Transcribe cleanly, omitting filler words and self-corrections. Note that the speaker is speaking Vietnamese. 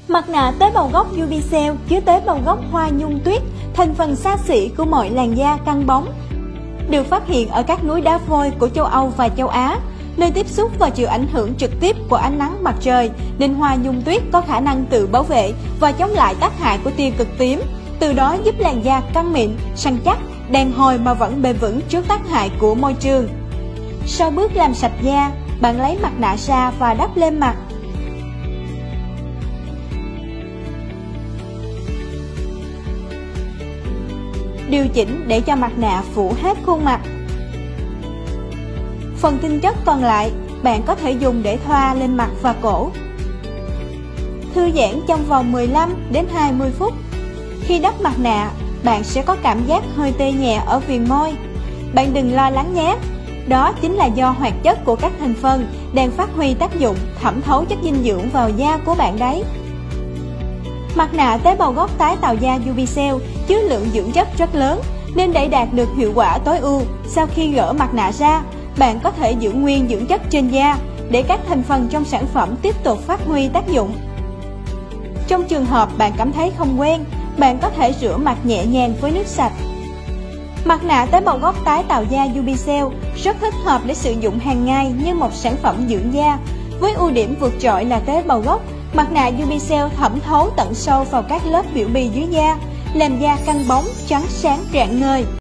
Mặt nạ tế bào gốc Ubicell chứa tế bào gốc hoa nhung tuyết, thành phần xa xỉ của mọi làn da căng bóng. Được phát hiện ở các núi đá vôi của châu Âu và châu Á, nơi tiếp xúc và chịu ảnh hưởng trực tiếp của ánh nắng mặt trời, nên hoa nhung tuyết có khả năng tự bảo vệ và chống lại tác hại của tia cực tím, từ đó giúp làn da căng mịn, săn chắc, đàn hồi mà vẫn bền vững trước tác hại của môi trường. Sau bước làm sạch da, bạn lấy mặt nạ ra và đắp lên mặt. Điều chỉnh để cho mặt nạ phủ hết khuôn mặt. Phần tinh chất còn lại, bạn có thể dùng để thoa lên mặt và cổ. Thư giãn trong vòng 15 đến 20 phút. Khi đắp mặt nạ, bạn sẽ có cảm giác hơi tê nhẹ ở viền môi. Bạn đừng lo lắng nhé, đó chính là do hoạt chất của các thành phần đang phát huy tác dụng thẩm thấu chất dinh dưỡng vào da của bạn đấy. Mặt nạ tế bào gốc tái tạo da Ubicell chứa lượng dưỡng chất rất lớn, nên để đạt được hiệu quả tối ưu, sau khi gỡ mặt nạ ra, bạn có thể giữ nguyên dưỡng chất trên da để các thành phần trong sản phẩm tiếp tục phát huy tác dụng. Trong trường hợp bạn cảm thấy không quen, bạn có thể rửa mặt nhẹ nhàng với nước sạch. Mặt nạ tế bào gốc tái tạo da Ubicell rất thích hợp để sử dụng hàng ngày như một sản phẩm dưỡng da. Với ưu điểm vượt trội là tế bào gốc, mặt nạ Ubicell thẩm thấu tận sâu vào các lớp biểu bì dưới da, làm da căng bóng, trắng sáng rạng ngời.